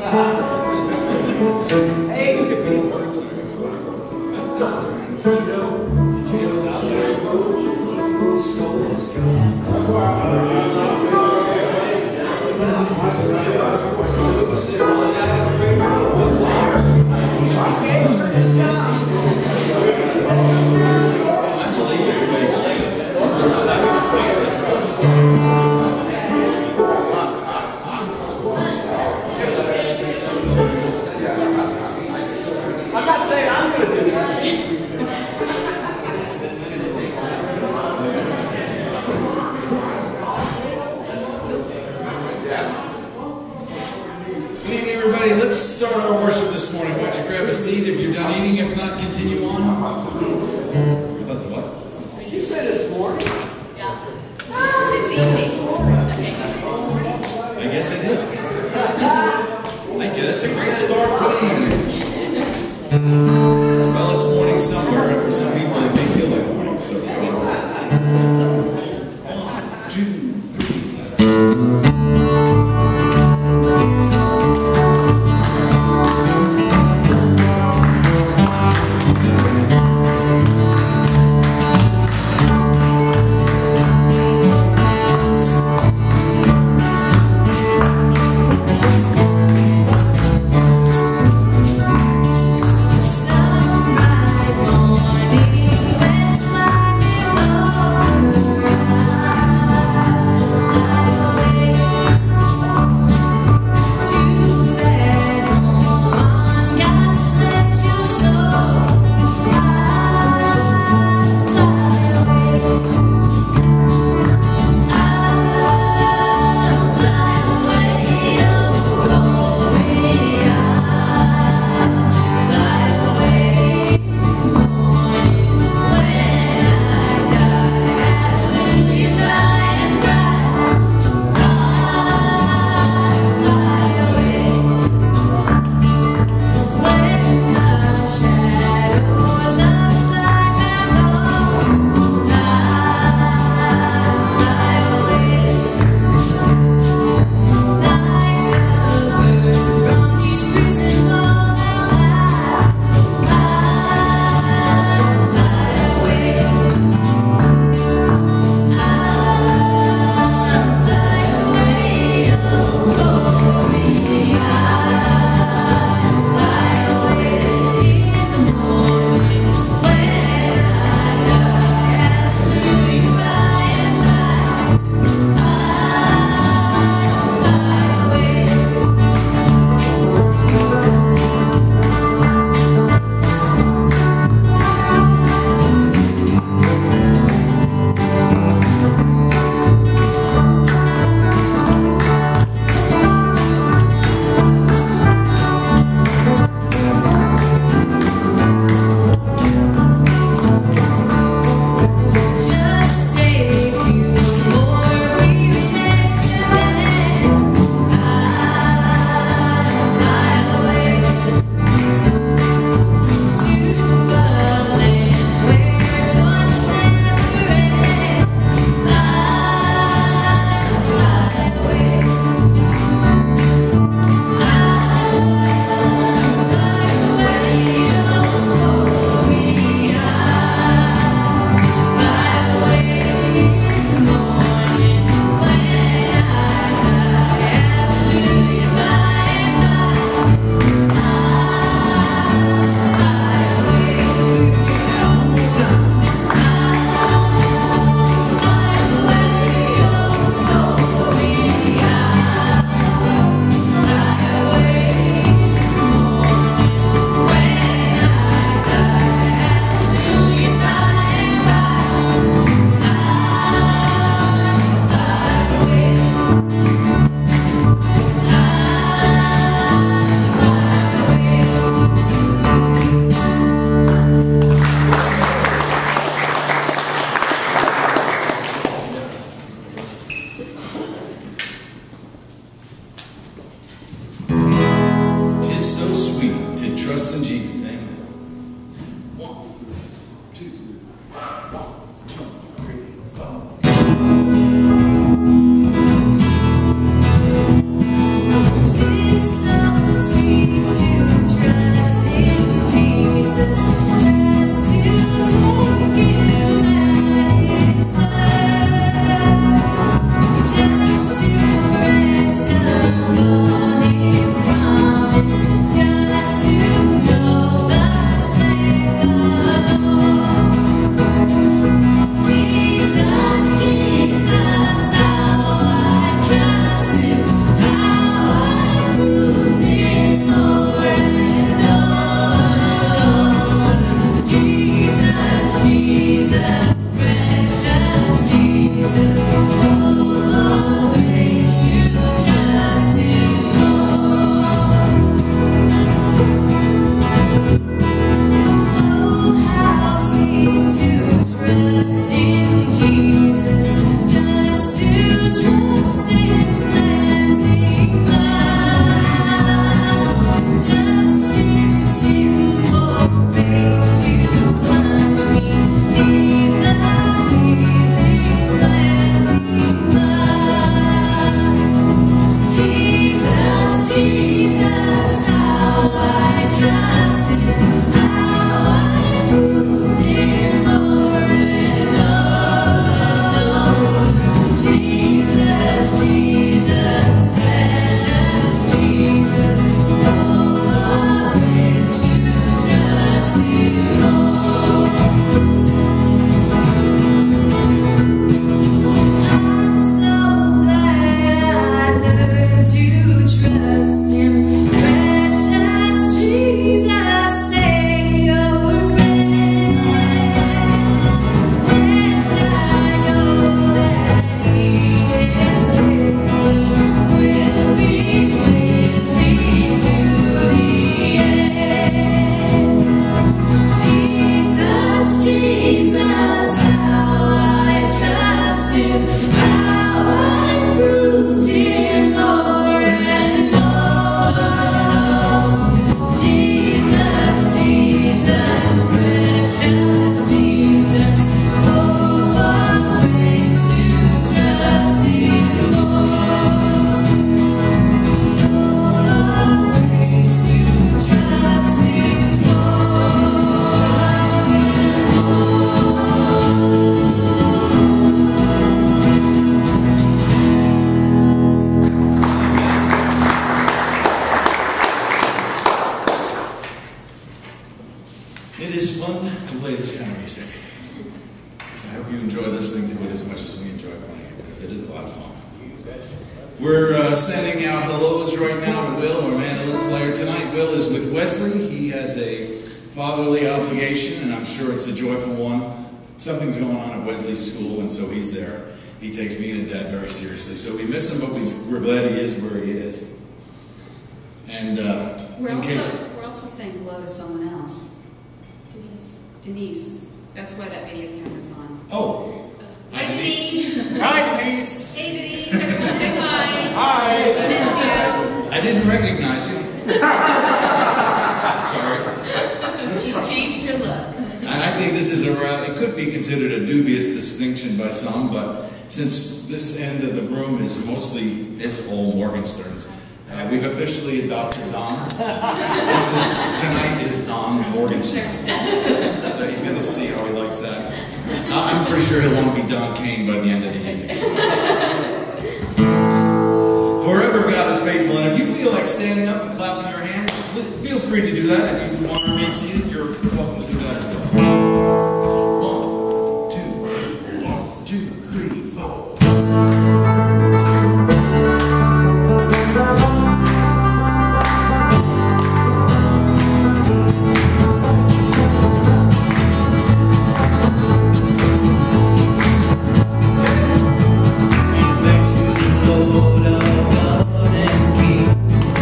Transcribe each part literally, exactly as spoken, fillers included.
Hey, look at me. You know, Jim's out there. He stole this job. I'm not saying I'm going to do this. Good evening, everybody. Let's start our worship this morning. Why don't you grab a seat if you're done eating? If not, continue on. About the what? Did you say this morning? Yeah. This evening. I guess I did. Thank you. That's a great start for the evening. Well, it's morning somewhere, and for some people it may feel like morning. So, one, two, three. Some bright morning when time is over. It is fun to play this kind of music. I hope you enjoy listening to it as much as we enjoy playing it, because it is a lot of fun. We're uh, sending out hellos right now to Will, our mandolin player tonight. Will is with Wesley. He has a fatherly obligation, and I'm sure it's a joyful one. Something's going on at Wesley's school, and so he's there. He takes me and Dad very seriously. So we miss him, but we're glad he is where he is. And uh, We're in also, case... we're also saying hello to someone else. Denise. Denise. That's why that video camera's on. Oh. Hi, Denise. Hi, Denise. Hey, Denise. Everyone say hi. Hi. I miss you. I didn't recognize you. Sorry. She's changed her look. And I think this is a rather, it could be considered a dubious distinction by some, but since this end of the room is mostly, it's all Morgensterns, uh, we've officially adopted Don. This is, tonight is Don Morgenstern. So he's going to see how he likes that. Uh, I'm pretty sure he'll want to be Don Kane by the end of the evening. Forever God is faithful, and if you feel like standing up and clapping your hands, feel free to do that. If you want to remain seated, you're welcome to do that as well. One, two, one, two, three, four.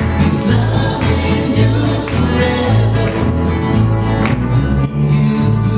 Is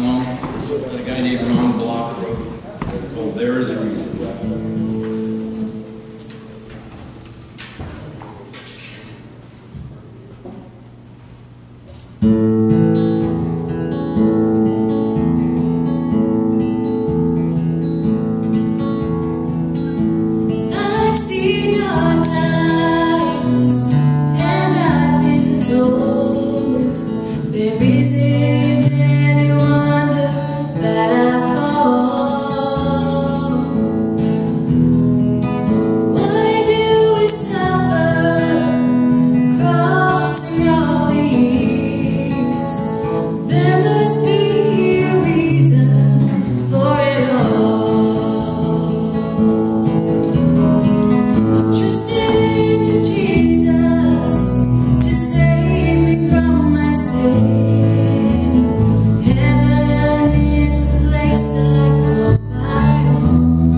song that a guy named Ron Block wrote called There Is a Reason. I've seen your times, and I've been told there isn't any wonder that I fall. Why do we suffer, crossing your ways? There must be a reason for it all. I've trusted in you, Jesus, to save me from my sin. Heaven is the place I call my home.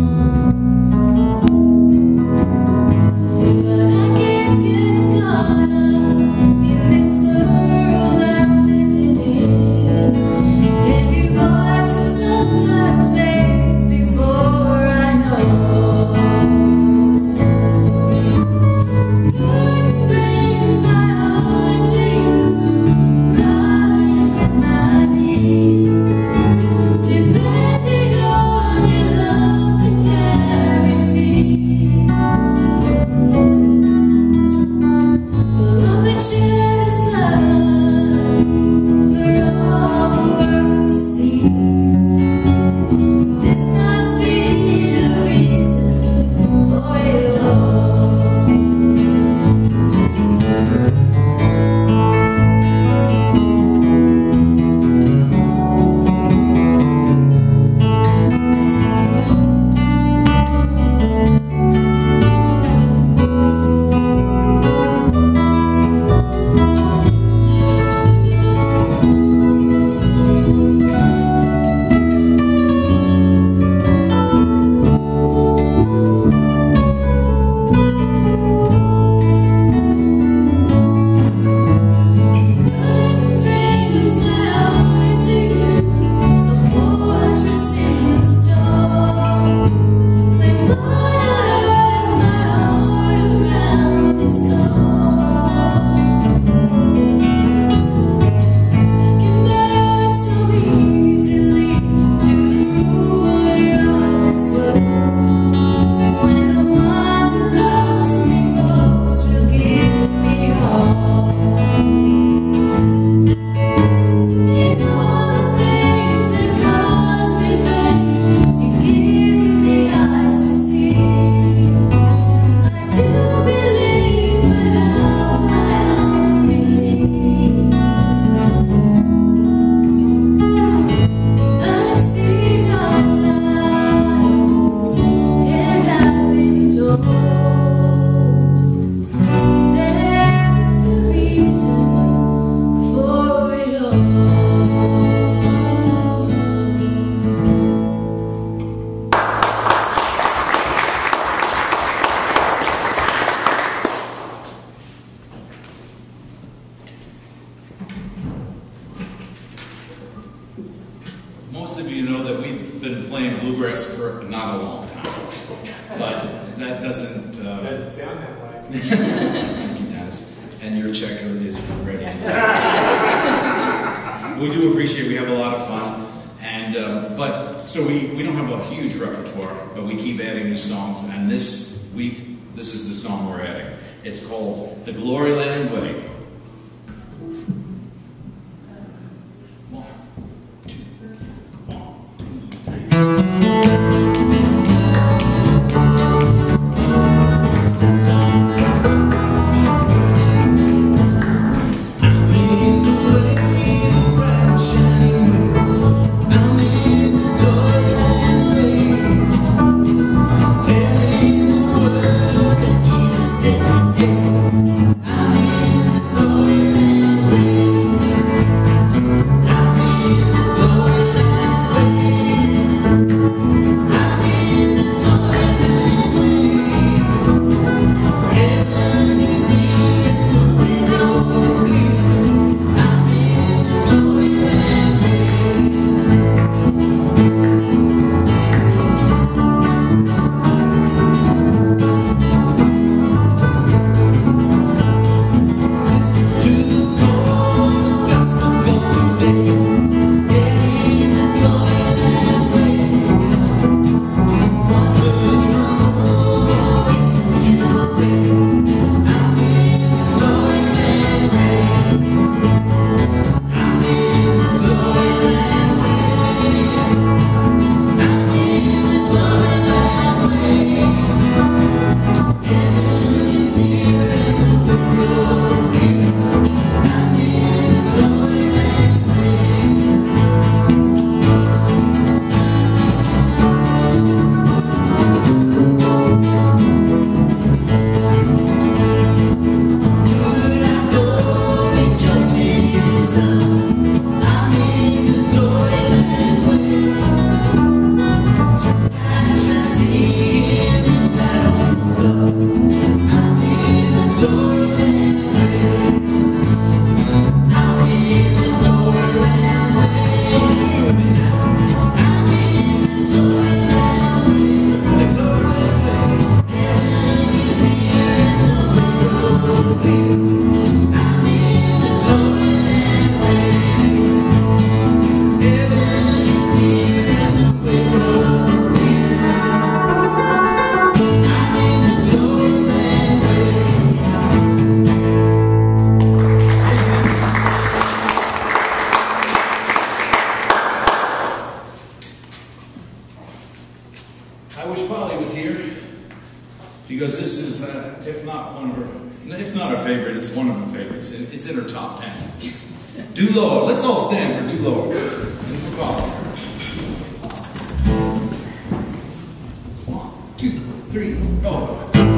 But I can't get caught up in this world I'm living in. Every voice that sometimes fades before I know. Burden brings my heart to you, crying at my knee, depending on your love to carry me. For love that shed His blood for all the world to see. This must be the reason for it all. Burden brings my heart to you, a fortress in the storm. When what I wrap my heart around is gone, I can burn so easily to the ruler of this world. When the one who loves me most will give me all. In all the things that cause me pain, you give me eyes to see. I do believe without my unbelief. I've seen hard times, and I've been told there is a reason for it all. Most of you know that we've been playing bluegrass for not a long time, but that doesn't. Uh, Doesn't sound that way. Thank you, Dennis. And your check is ready. We do appreciate. We have a lot of fun, and um, but so we we don't have a huge repertoire, but we keep adding new songs. And this week, this is the song we're adding. It's called "The Glory Land Way." One, two, one, two, three. Jesus is the wish Polly was here, because this is, uh, if not one of her, if not her favorite, it's one of her favorites. It's in her top ten. Do Lord. Let's all stand for Do Lord. And for Polly. One, two, three, go.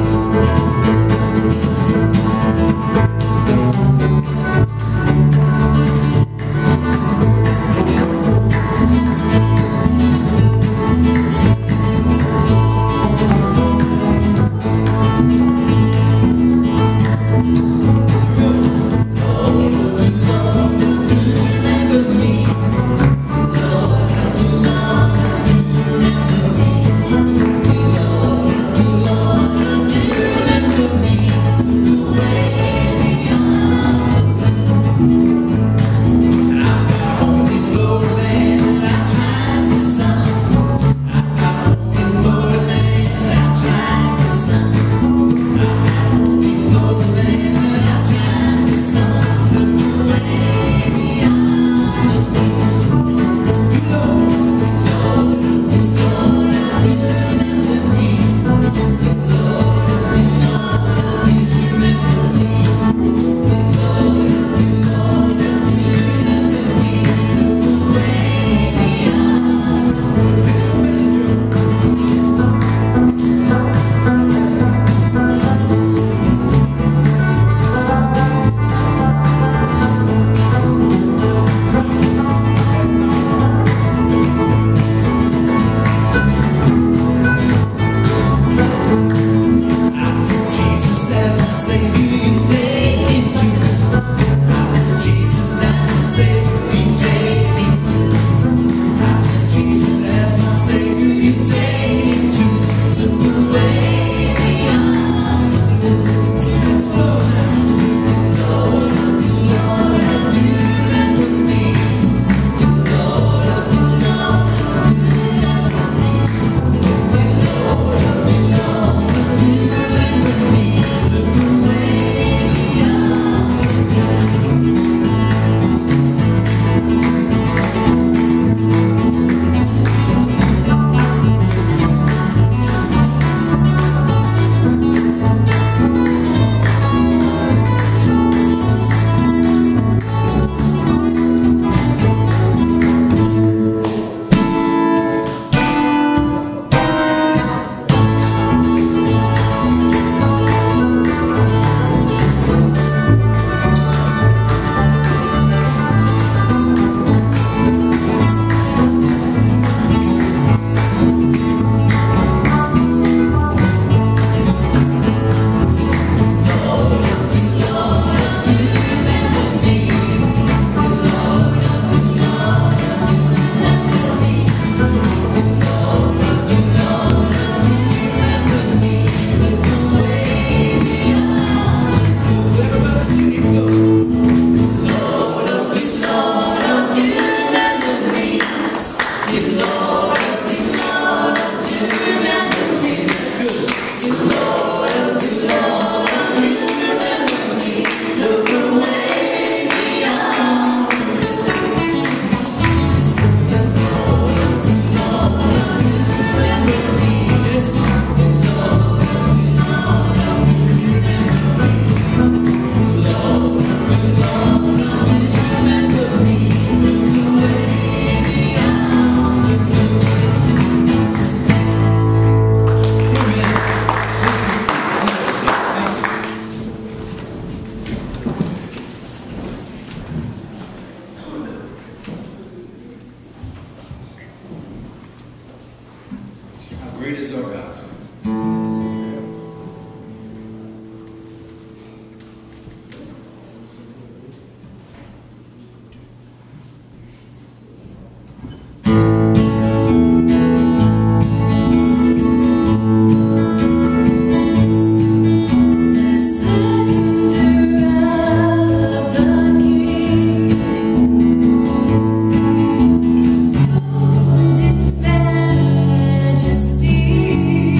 Great is our God. Majesty.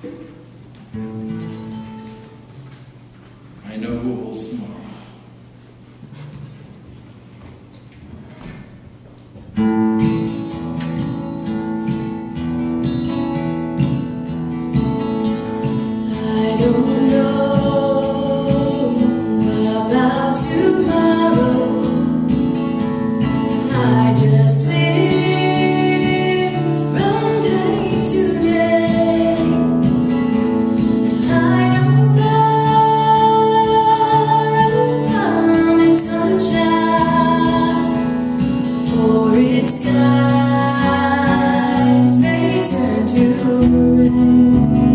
I know who holds tomorrow. I don't know about tomorrow. I just live from day to day. I don't borrow from its sunshine, for its skies may turn to rain.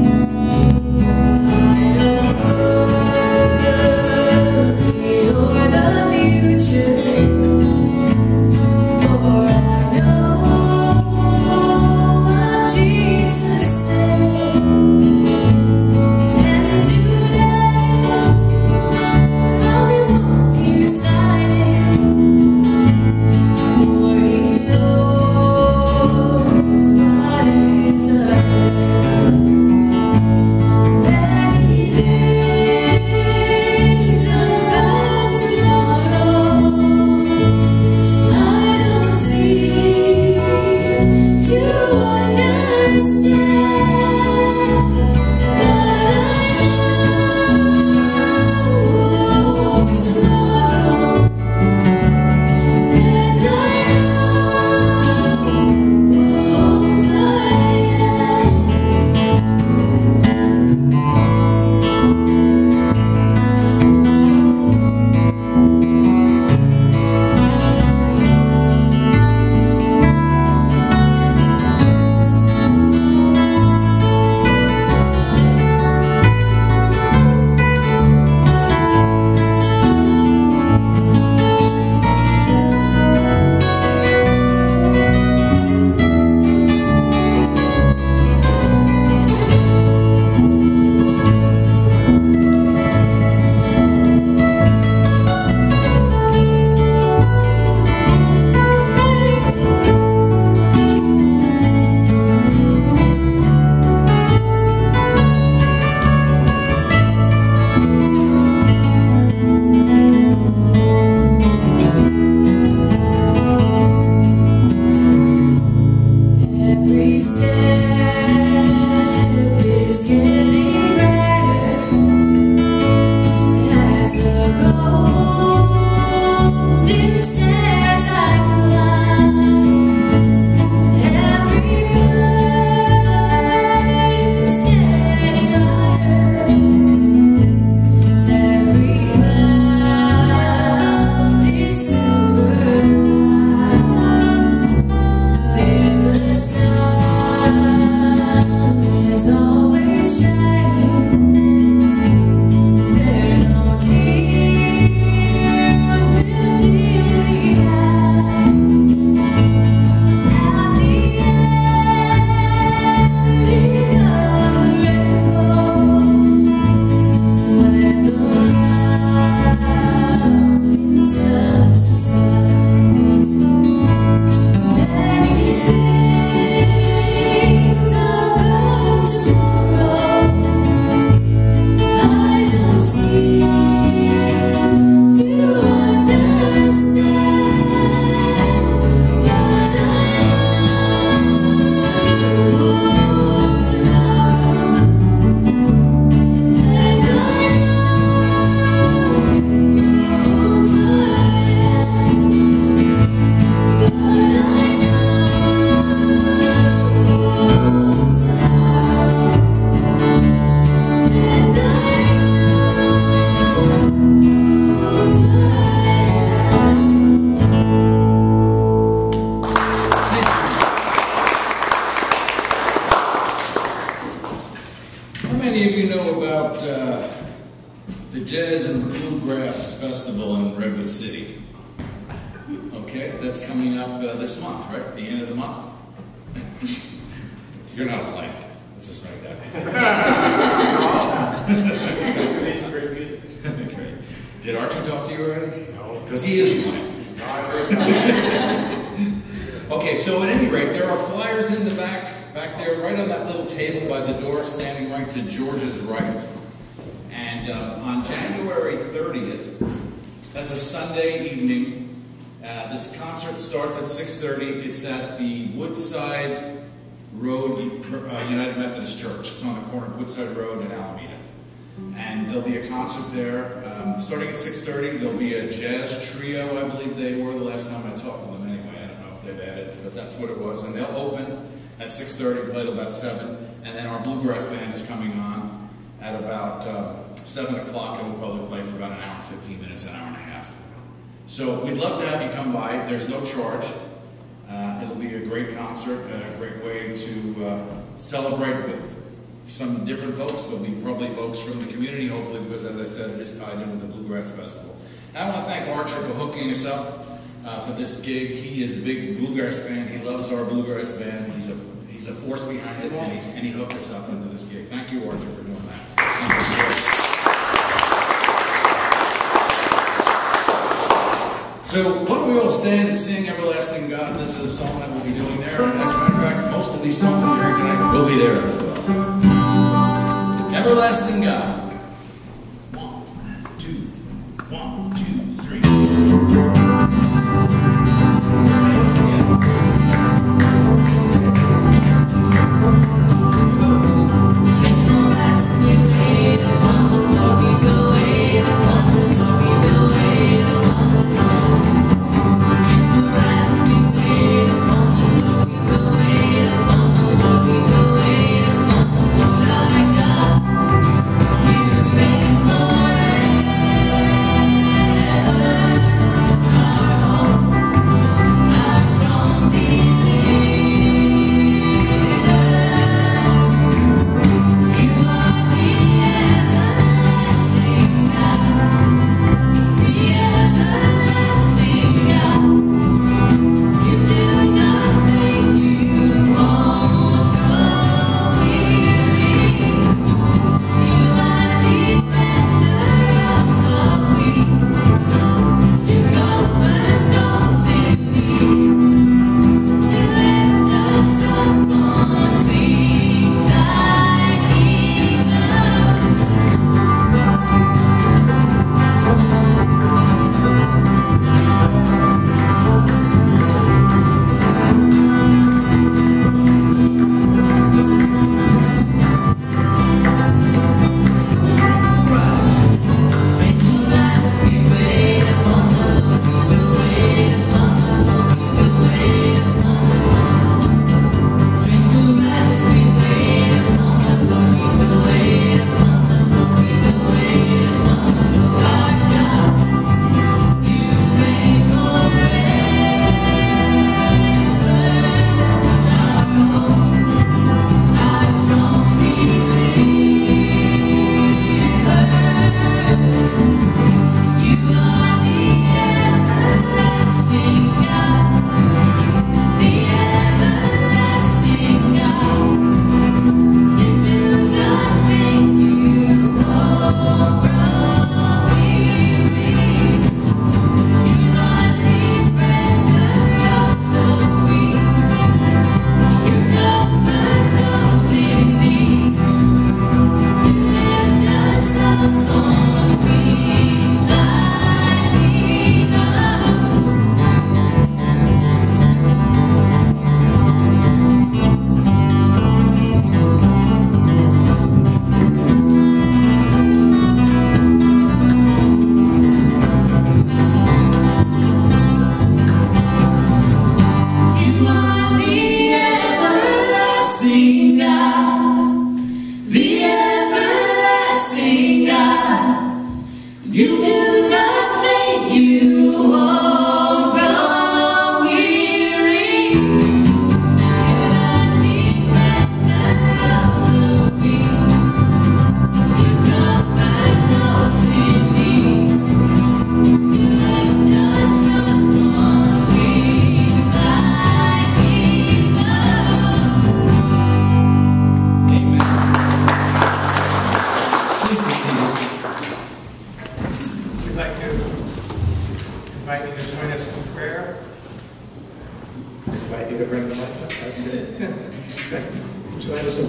That's coming up uh, this month, right? At the end of the month? You're not polite. Let's just make that. Great. Did Archie talk to you already? No. Because he is polite. Okay, so at any rate, there are flyers in the back uh, back there, right on that little table by the door, standing right to George's right. And uh, on January thirtieth, that's a Sunday evening, uh, this concert starts at six thirty. It's at the Woodside Road uh, United Methodist Church. It's on the corner of Woodside Road and Alameda. And there'll be a concert there. Um, starting at six thirty, there'll be a jazz trio, I believe they were the last time I talked to them anyway. I don't know if they've added, but that's what it was. And they'll open at six thirty, play till about seven. And then our bluegrass band is coming on at about uh, seven o'clock, and we'll probably play for about an hour, fifteen minutes, an hour and a half. So we'd love to have you come by. There's no charge. Uh, it'll be a great concert, a great way to uh, celebrate with some different folks. There'll be probably folks from the community, hopefully, because as I said, it is tied in with the Bluegrass Festival. I want to thank Archer for hooking us up uh, for this gig. He is a big bluegrass fan. He loves our bluegrass band. He's a he's a force behind it, and he, and he hooked us up into this gig. Thank you, Archer, for doing that. So why don't we all stand and sing Everlasting God? This is a song that we'll be doing there. And as a matter of fact, most of these songs that you're hearing tonight will be there as well. Everlasting God. One, two, one, two, three. You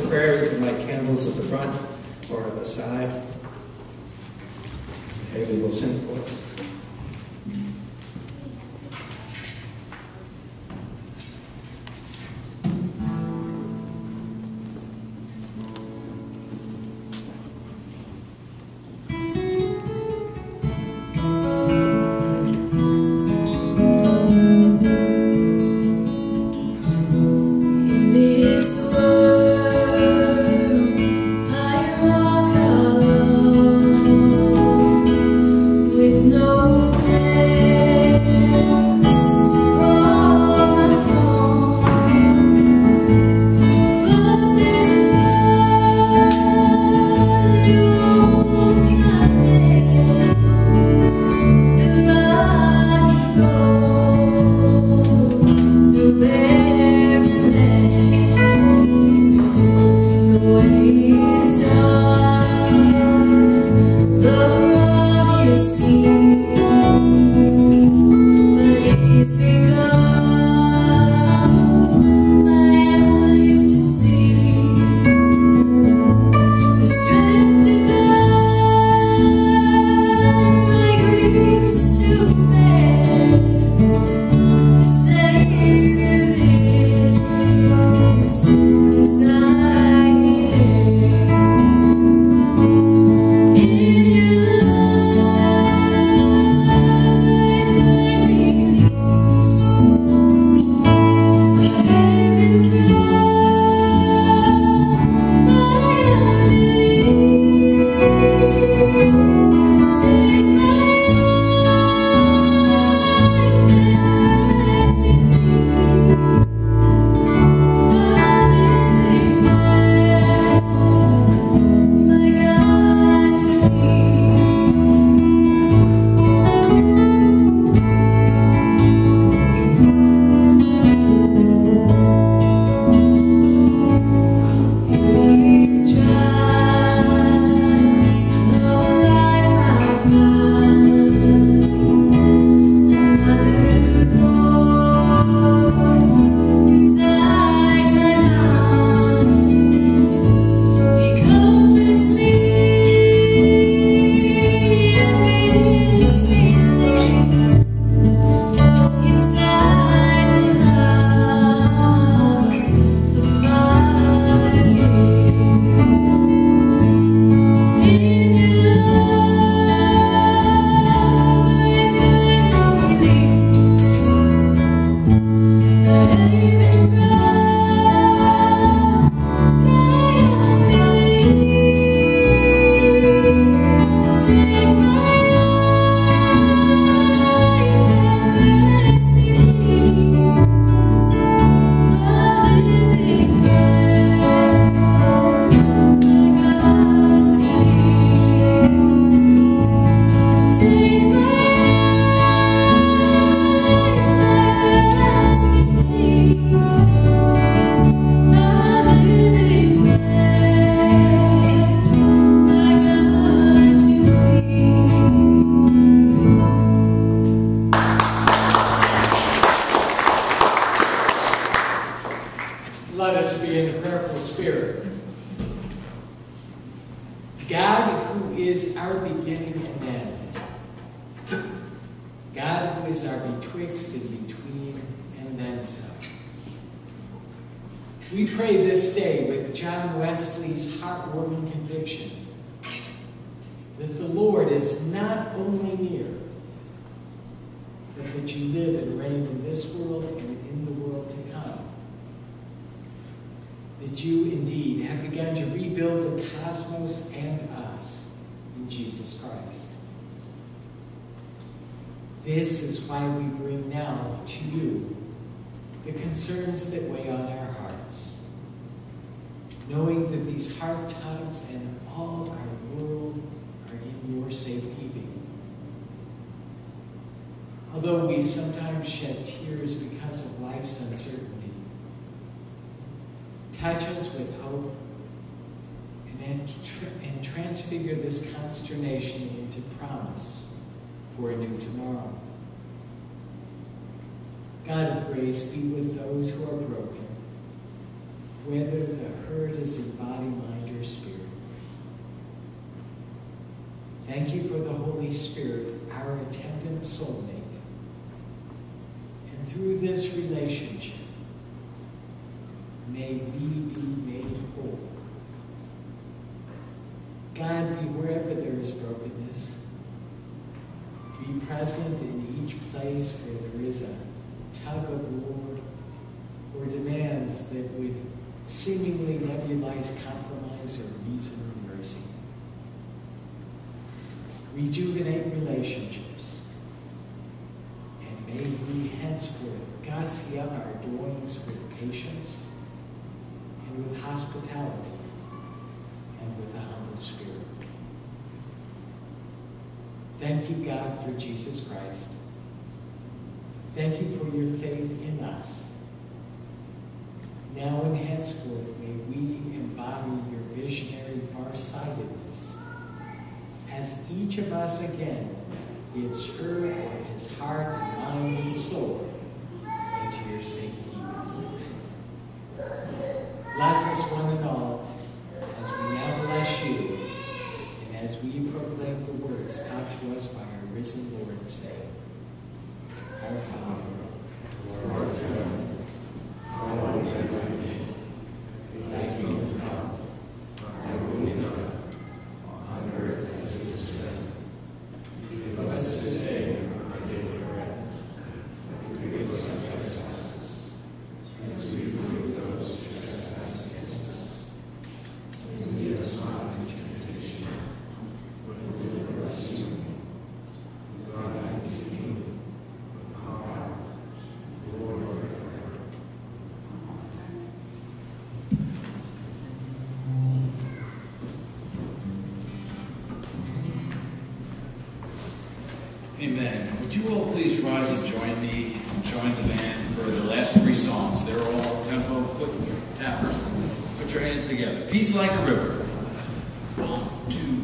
prayer, you can light candles at the front or at the side. Haley will sing for us. We pray this day with John Wesley's heartwarming conviction that the Lord is not only near, but that you live and reign in this world and in the world to come. That you indeed have begun to rebuild the cosmos and us in Jesus Christ. This is why we bring now to you the concerns that weigh on our hearts, knowing that these hard times and all our world are in your safekeeping. Although we sometimes shed tears because of life's uncertainty, touch us with hope and, and transfigure this consternation into promise for a new tomorrow. God of grace, be with those who are broken, whether the hurt is in body, mind, or spirit. Thank you for the Holy Spirit, our attendant soulmate. And through this relationship, may we be made whole. God, be wherever there is brokenness. Be present in each place where there is a tug of war or demands that would seemingly nebulize compromise or reason or mercy. Rejuvenate relationships, and may we henceforth gussy up our doings with patience and with hospitality and with a humble spirit. Thank you, God, for Jesus Christ. Thank you for your faith in us. Now and henceforth, may we embody your visionary farsightedness as each of us again gives her or his heart and mind and soul into your safe keeping. Bless us one and all as we now bless you and as we proclaim the words taught to us by our risen Lord, saying, Our Father, who art in heaven, hallowed be thy name. Thy kingdom come, thy will be done, on earth as it is in heaven. Give us this day our daily bread, and forgive us our trespasses, as we forgive those who trespass against us. And lead us not into temptation, but deliver us from evil. For thine is the kingdom, the power, the glory forever. Amen. Would you all please rise and join me and join the band for the last three songs? They're all tempo foot tappers. Put your hands together. Peace like a river. One, two,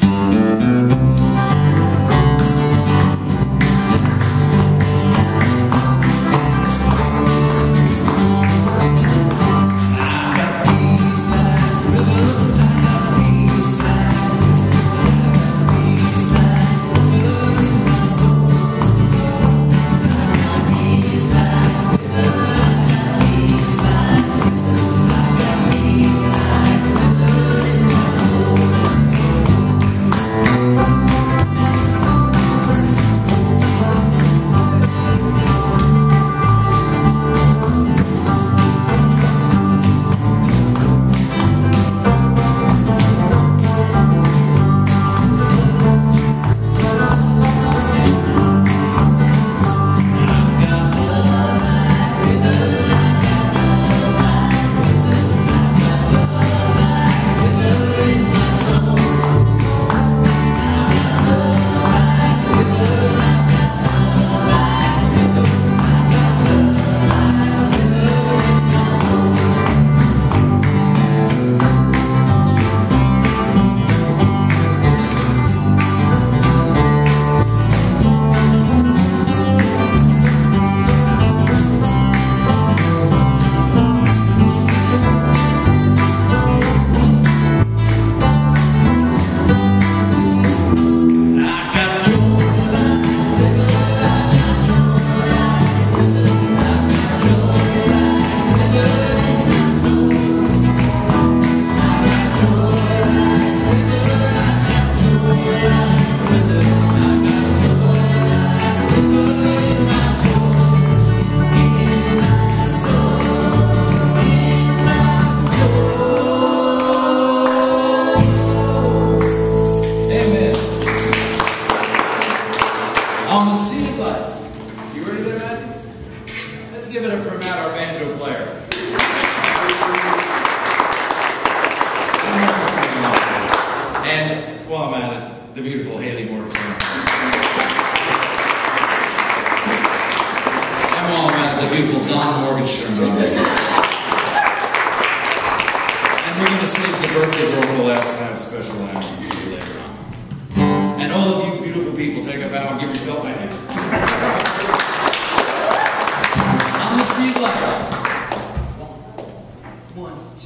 three. One.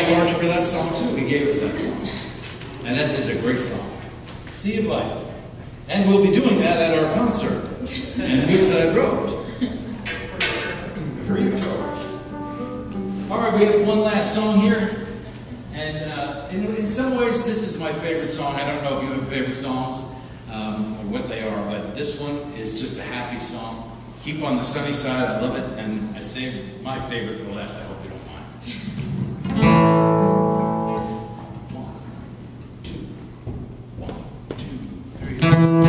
large for that song too. He gave us that song. And that is a great song. Sea of Life. And we'll be doing that at our concert in Woodside Road. Free of charge. All right, we have one last song here. And uh, in, in some ways, this is my favorite song. I don't know if you have favorite songs um, or what they are, but this one is just a happy song. Keep on the sunny side. I love it. And I saved my favorite for last. I hope you don't mind. One, two, one, two, three.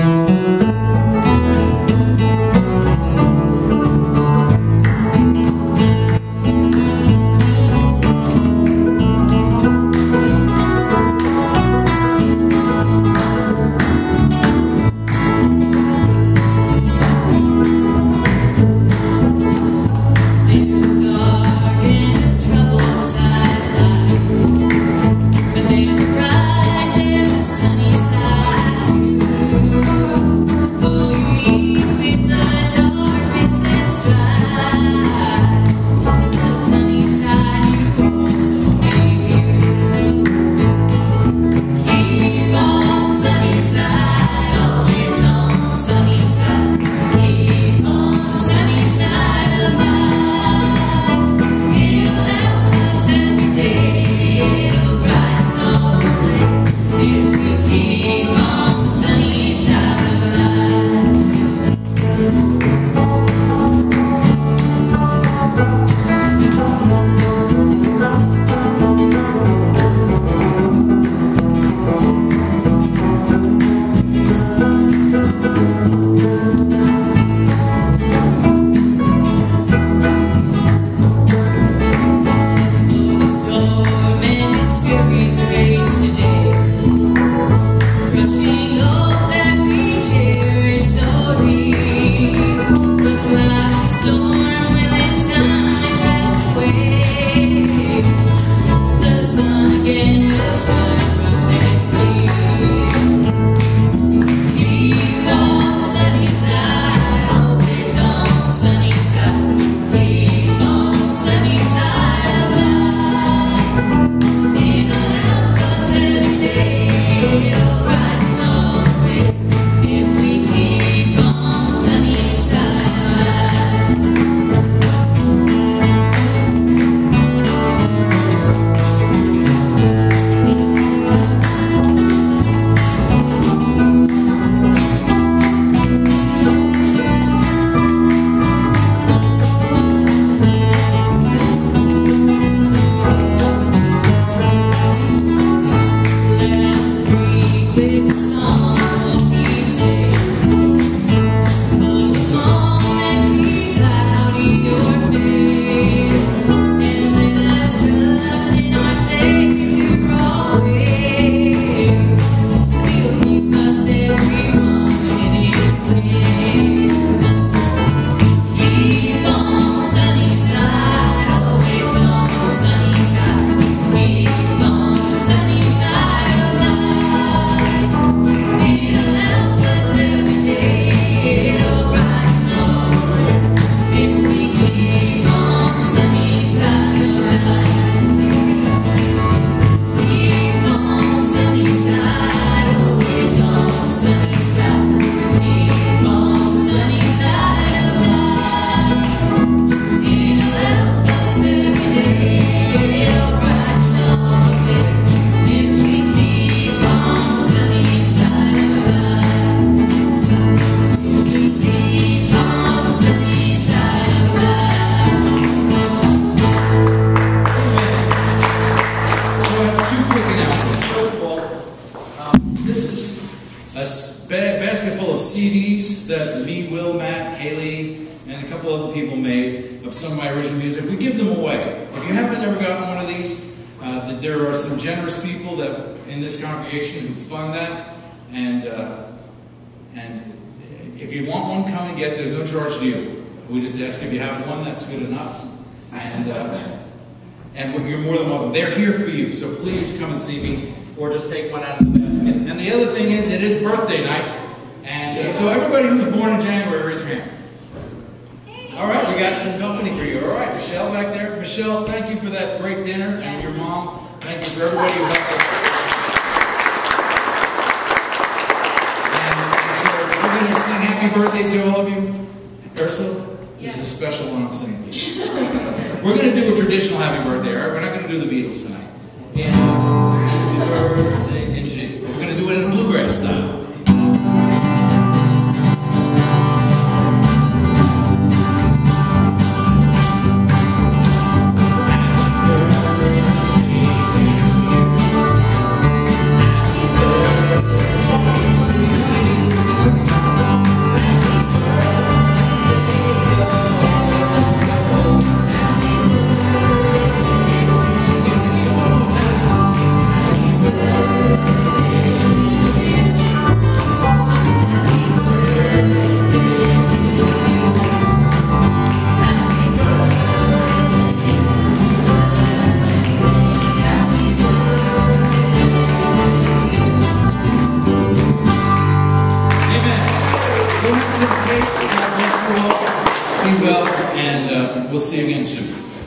Of some of my original music. We give them away. If you haven't ever gotten one of these, uh, there are some generous people that in this congregation who fund that, and uh, and if you want one, come and get it. There's no charge to you. We just ask if you have one, that's good enough, and uh, and you're more than welcome. They're here for you, so please come and see me, or just take one out of the basket. And the other thing is, it is birthday night, and uh, so everybody who's born in January, raise your hand. All right, we got some company for you. All right, Michelle back there. Michelle, thank you for that great dinner, and your mom. Thank you for everybody who helped us. And so we're going to sing happy birthday to all of you. Ursula, this is a special one I'm singing to you. We're going to do a traditional happy birthday, all right? We're not going to do the Beatles tonight. And happy birthday in G. We're going to do it in a bluegrass style. Be well, and uh, we'll see you again soon.